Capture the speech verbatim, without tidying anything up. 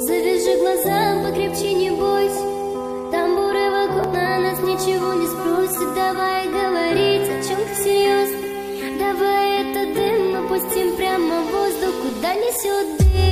Завяжи глаза, покрепче, не бойся. Тамбуры вагона нас ничего не спросят. Давай говорить о чем-то серьезно. Давай этот дым мы пустим прямо в воздух, куда несет дым.